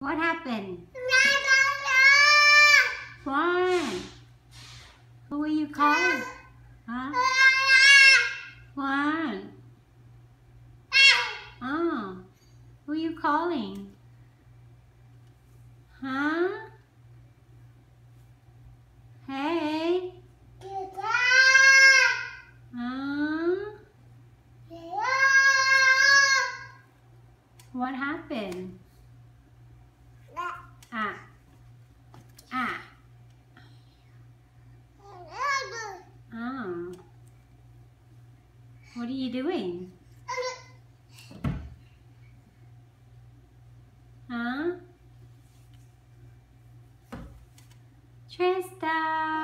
What happened? What? Who are you calling? Huh? What? Oh. Who are you calling? Huh? Hey. Huh? What happened? Ah. Ah. Oh. What are you doing? Huh? Trista!